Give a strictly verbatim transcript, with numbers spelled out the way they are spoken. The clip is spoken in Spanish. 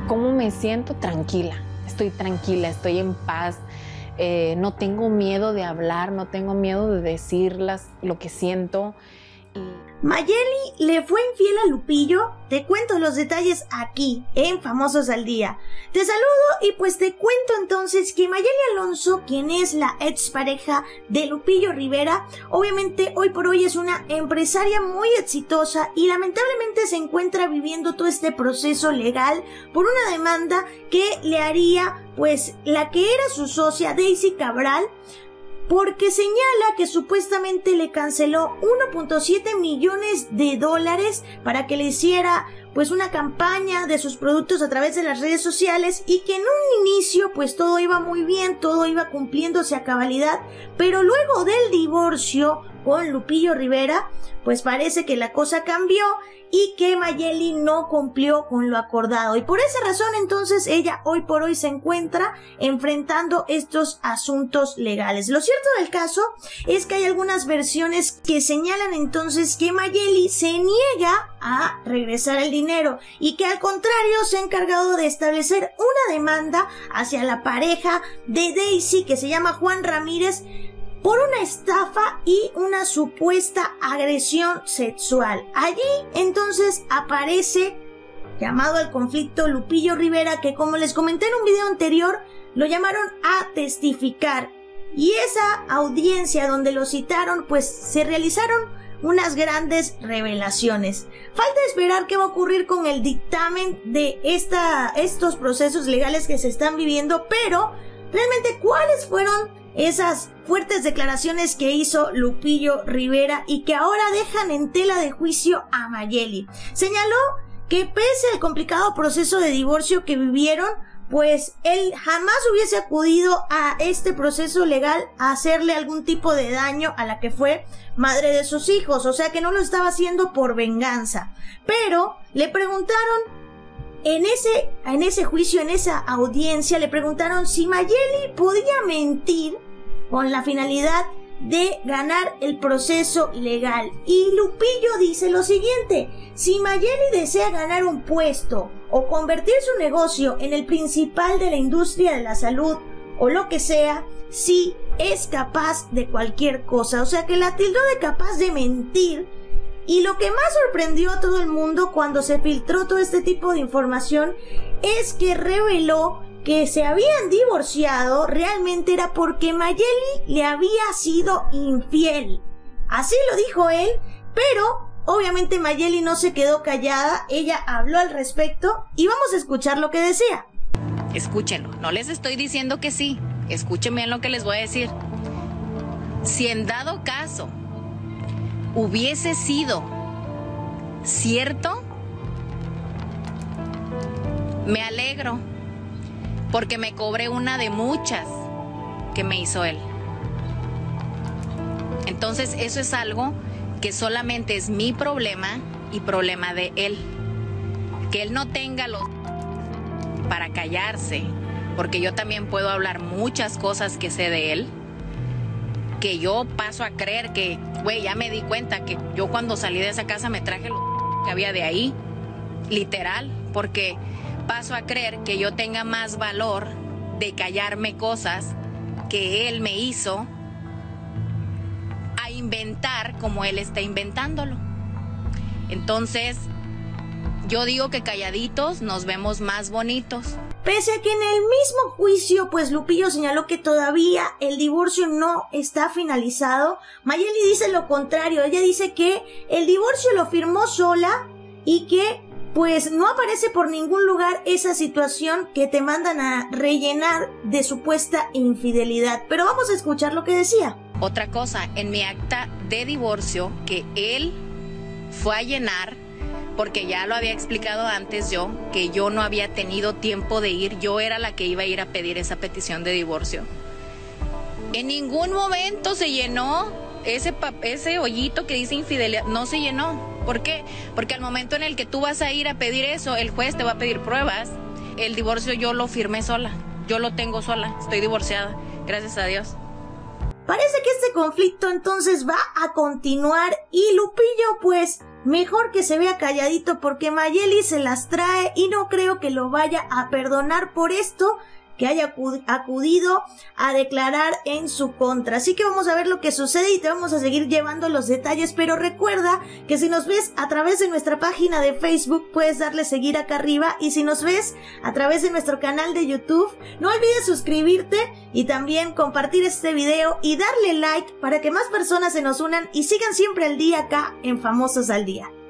¿Cómo me siento? Tranquila. Estoy tranquila, estoy en paz. Eh, no tengo miedo de hablar, no tengo miedo de decir las, lo que siento. Y... Mayeli le fue infiel a Lupillo. Te cuento los detalles aquí, en Famosos al Día. Te saludo y pues te cuento entonces que Mayeli Alonso, quien es la expareja de Lupillo Rivera, obviamente hoy por hoy es una empresaria muy exitosa y lamentablemente se encuentra viviendo todo este proceso legal por una demanda que le haría pues la que era su socia Daisy Cabral, porque señala que supuestamente le canceló uno punto siete millones de dólares para que le hiciera pues una campaña de sus productos a través de las redes sociales, y que en un inicio pues todo iba muy bien, todo iba cumpliéndose a cabalidad, pero luego del divorcio con Lupillo Rivera pues parece que la cosa cambió y que Mayeli no cumplió con lo acordado, y por esa razón entonces ella hoy por hoy se encuentra enfrentando estos asuntos legales. Lo cierto del caso es que hay algunas versiones que señalan entonces que Mayeli se niega a regresar el dinero y que al contrario se ha encargado de establecer una demanda hacia la pareja de Daisy, que se llama Juan Ramírez, por una estafa y una supuesta agresión sexual. Allí entonces aparece, llamado al conflicto, Lupillo Rivera, que como les comenté en un video anterior, lo llamaron a testificar, y esa audiencia donde lo citaron pues se realizaron unas grandes revelaciones. Falta esperar qué va a ocurrir con el dictamen de esta, estos procesos legales que se están viviendo, pero realmente cuáles fueron esas fuertes declaraciones que hizo Lupillo Rivera y que ahora dejan en tela de juicio a Mayeli. Señaló que pese al complicado proceso de divorcio que vivieron, pues él jamás hubiese acudido a este proceso legal a hacerle algún tipo de daño a la que fue madre de sus hijos, o sea que no lo estaba haciendo por venganza. Pero le preguntaron En ese, en ese juicio, en esa audiencia, le preguntaron si Mayeli podía mentir con la finalidad de ganar el proceso legal. Y Lupillo dice lo siguiente: si Mayeli desea ganar un puesto o convertir su negocio en el principal de la industria de la salud o lo que sea, sí es capaz de cualquier cosa. O sea que la tildó de capaz de mentir. Y lo que más sorprendió a todo el mundo cuando se filtró todo este tipo de información es que reveló que se habían divorciado realmente era porque Mayeli le había sido infiel. Así lo dijo él, pero obviamente Mayeli no se quedó callada, ella habló al respecto y vamos a escuchar lo que decía. Escúchenlo, no les estoy diciendo que sí, escuchen bien lo que les voy a decir. Si en dado caso hubiese sido cierto, me alegro, porque me cobré una de muchas que me hizo él. Entonces eso es algo que solamente es mi problema y problema de él. Que él no tenga los para callarse, porque yo también puedo hablar muchas cosas que sé de él, que yo paso a creer que, güey, ya me di cuenta que yo cuando salí de esa casa me traje lo que había de ahí, literal, porque paso a creer que yo tenga más valor de callarme cosas que él me hizo a inventar como él está inventándolo. Entonces, yo digo que calladitos nos vemos más bonitos. Pese a que en el mismo juicio, pues Lupillo señaló que todavía el divorcio no está finalizado, Mayeli dice lo contrario. Ella dice que el divorcio lo firmó sola y que pues no aparece por ningún lugar esa situación que te mandan a rellenar de supuesta infidelidad. Pero vamos a escuchar lo que decía. Otra cosa, en mi acta de divorcio que él fue a llenar, porque ya lo había explicado antes yo, que yo no había tenido tiempo de ir, yo era la que iba a ir a pedir esa petición de divorcio. En ningún momento se llenó ese, ese hoyito que dice infidelidad, no se llenó. ¿Por qué? Porque al momento en el que tú vas a ir a pedir eso, el juez te va a pedir pruebas. El divorcio yo lo firmé sola, yo lo tengo sola, estoy divorciada, gracias a Dios. Parece que este conflicto entonces va a continuar y Lupillo pues mejor que se vea calladito porque Mayeli se las trae y no creo que lo vaya a perdonar por esto que haya acudido a declarar en su contra. Así que vamos a ver lo que sucede y te vamos a seguir llevando los detalles, pero recuerda que si nos ves a través de nuestra página de Facebook puedes darle seguir acá arriba, y si nos ves a través de nuestro canal de YouTube no olvides suscribirte y también compartir este video y darle like para que más personas se nos unan y sigan siempre al día acá en Famosos al Día.